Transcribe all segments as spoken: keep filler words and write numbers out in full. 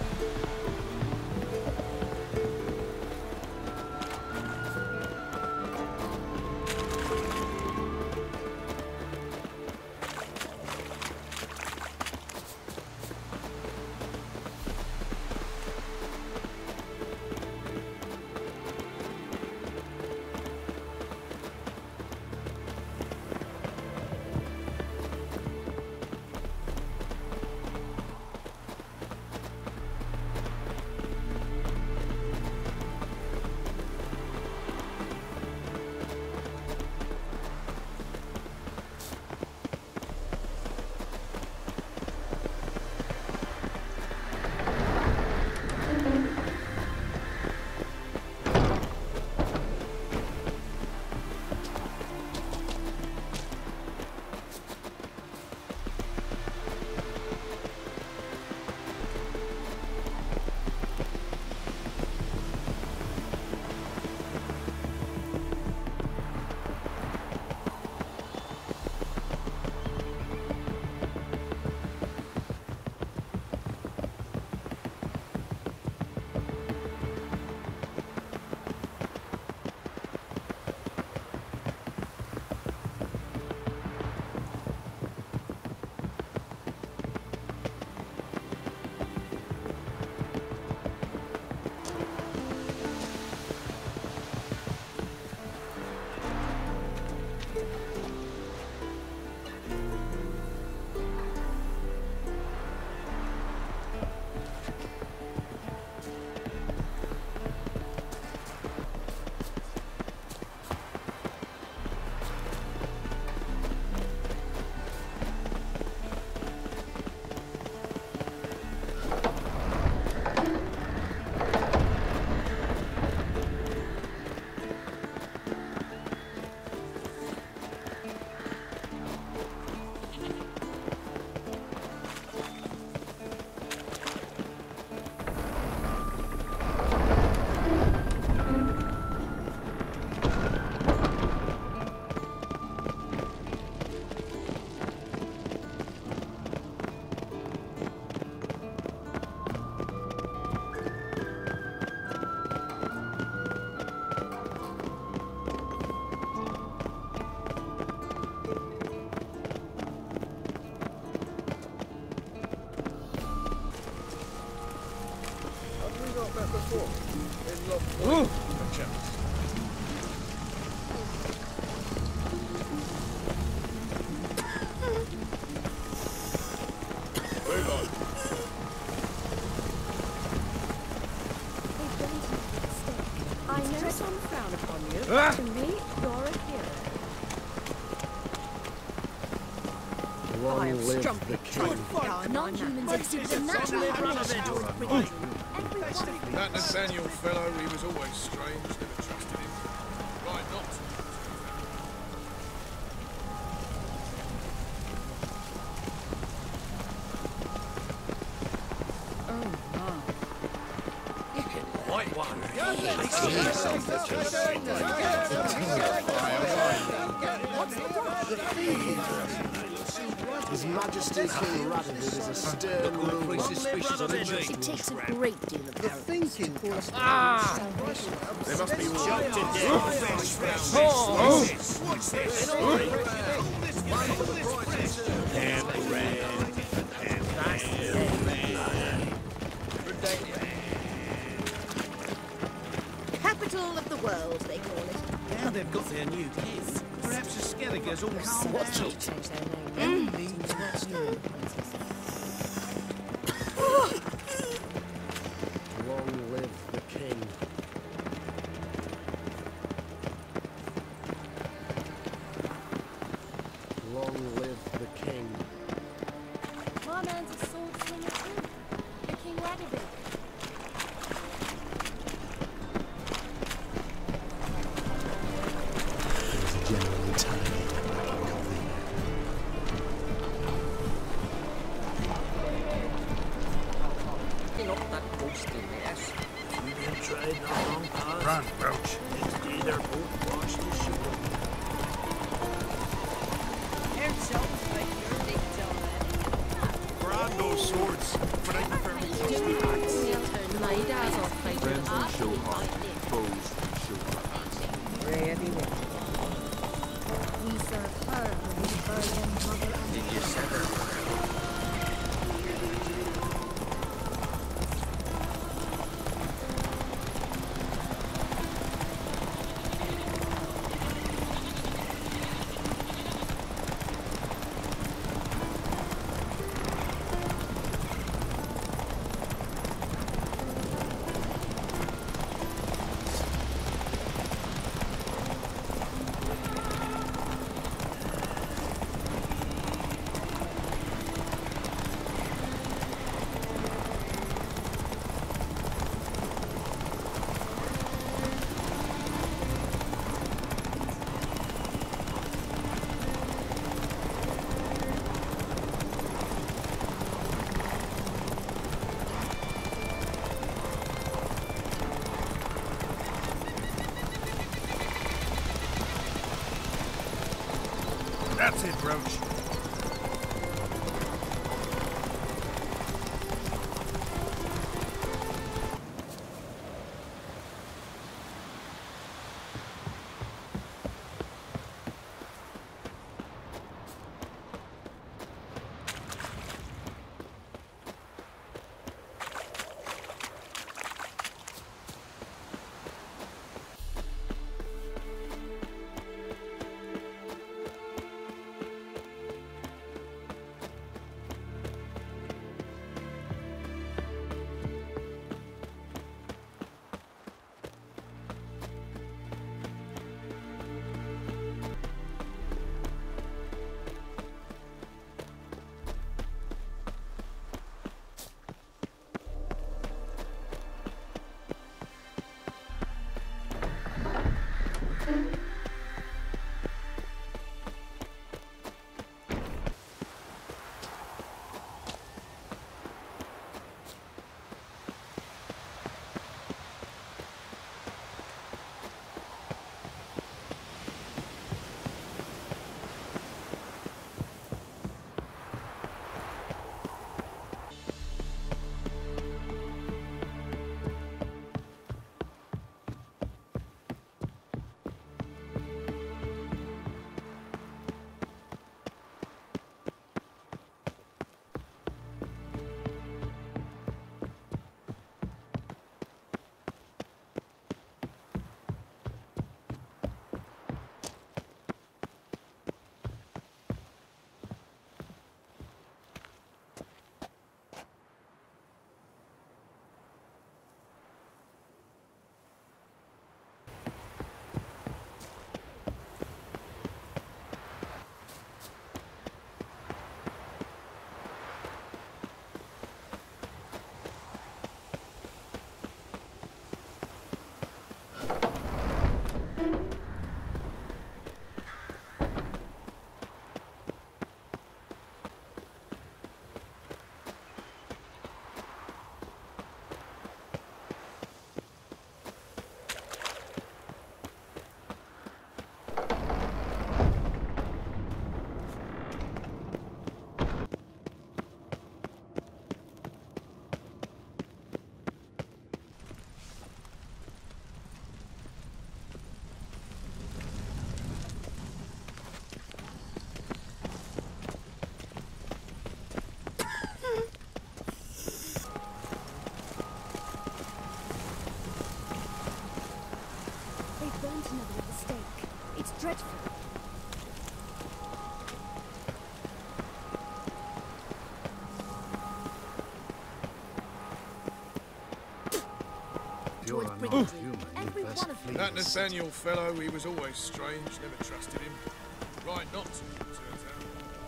Ooh. I know some frown upon you. Ah. To me, you're a hero. Long I am live the strumpy. king. Non-humans exhibit a natural inclination toward brigandy. That Nathaniel fellow, he was always strange, never trusted him. Right not to. White one. His Majesty King Radovid is a stern ruler. It takes a great deal of arrogance to call us Ah! They must be all Choked to death. Oh! What's this? And red. And capital of the world, they call it. now they've got their new kids. Perhaps the Skelligers all Watch it. Change their name. Long live the king. Long live the king. My man's a sword slinger too. The King Radovid. There's generally tiny back in Colleen. You're not that ghostly, yes. You've been trying a long time. Run, Roach. Next day they're both washed ashore. They're self like your big tell Brand those swords, but I prefer me Friends and show heart, foes and show hearts. Ready, We serve her who is virgin mother and Did you set her? That's it, Roach. dreadful. You're Towards an Britain. old human. Every You best one of them. flee That this Nathaniel fellow, he was always strange, never trusted him. Right not to, it turns out.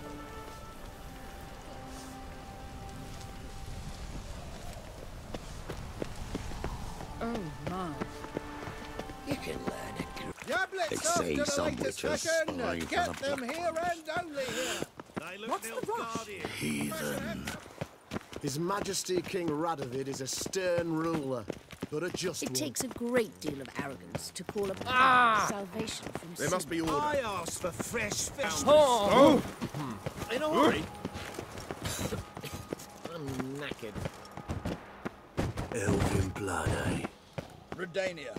Oh my. You can learn it. They say some witches spy for Get the them here and only here. What's the rush? heathen. His Majesty King Radovid is a stern ruler, but a just It one. takes a great deal of arrogance to call upon Ah! salvation from There sin. must be order. I asked for fresh fish. Oh! In a hurry. I'm knackered. Elven blood, eh? Redania.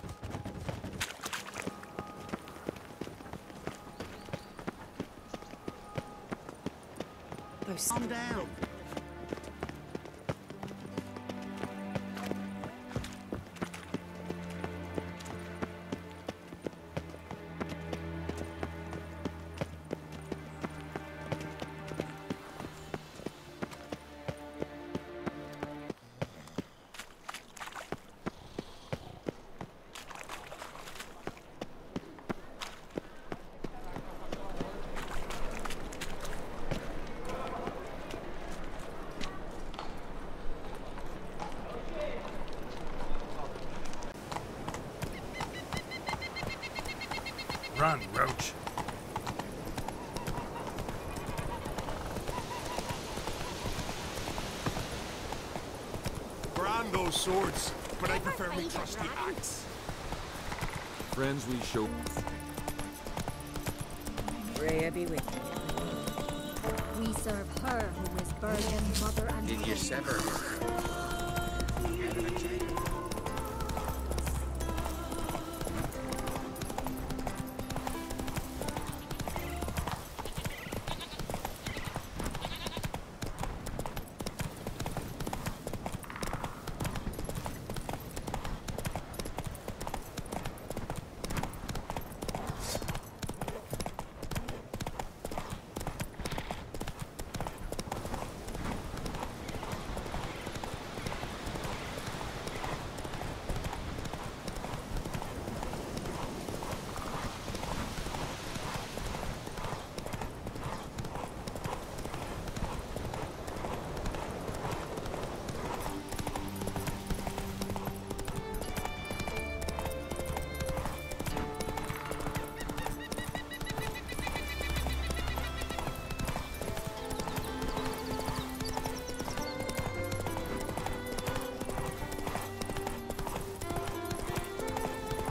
Calm down. Run, Roach. Brand those swords, but I prefer me trusty axe. Friends we show. Freya be with you. We serve her who is virgin, mother, and Did you sever his throat? Out of a chain.